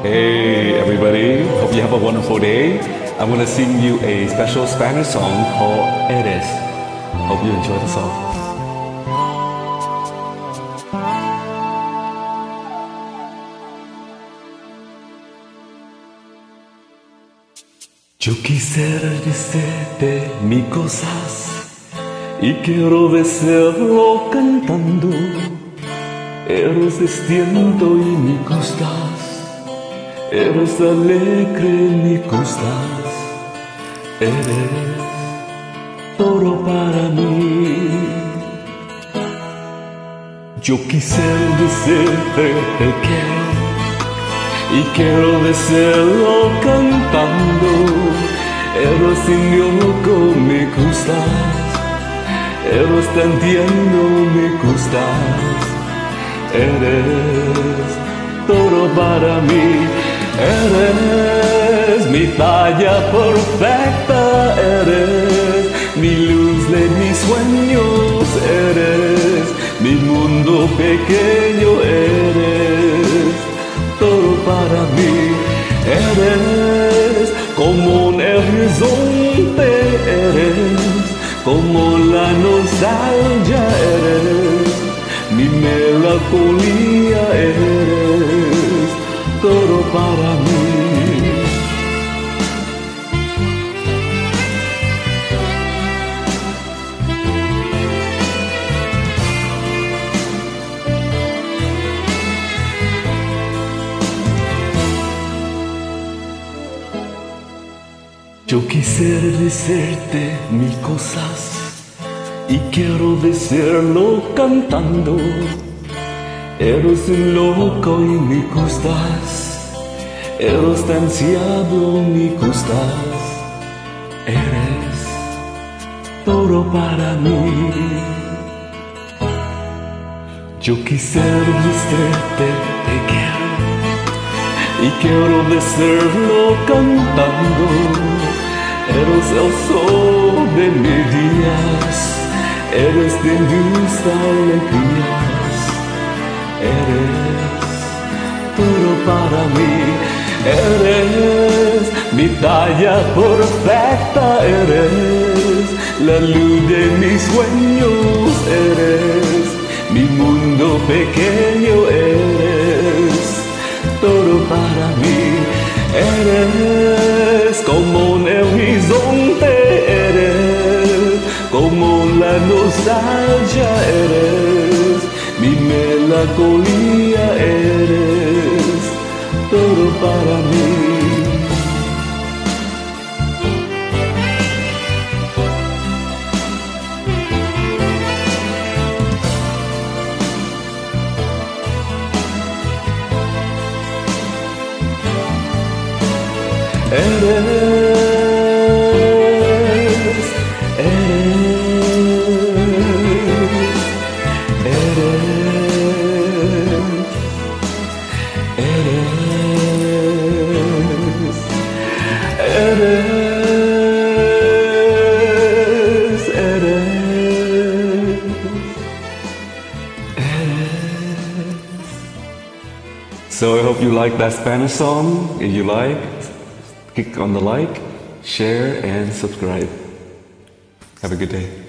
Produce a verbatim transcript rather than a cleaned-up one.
Hey everybody, hope you have a wonderful day. I'm gonna sing you a special Spanish song called Eres. Hope you enjoy the song. Yo quisiera decirte mis cosas y quiero decirlo cantando. Eres distinto y me gustas, eres alegre y me gustas, eres todo para mí. Yo quisiera decirte te quiero y quiero decirlo cantando. Eres mi loco, me gustas, eres tan tierno, me gustas, eres todo para mí. Eres mi talla perfecta, eres mi luz de mis sueños, eres mi mundo pequeño, eres todo para mí. Eres como un horizonte, eres como la nostalgia, eres mi melancolía, eres todo para mí. Yo quisiera decirte mil cosas y quiero decirlo cantando. Eres un loco y me gustas, eres tan ansiado, me gustas, eres todo para mí. Yo quisiera decirte te quiero y quiero decirlo cantando. Eres el sol de mis días, eres de mis alegrías, eres todo para mí. Eres mi talla perfecta, eres la luz de mis sueños, eres mi mundo pequeño, eres todo para mí. Eres como un horizonte, eres como la nostalgia, eres mi melancolía, eres todo para mí. Eres, eres, eres, eres, eres, eres, eres. So I hope you like that Spanish song. If you like, click on the like, share, and subscribe. Have a good day.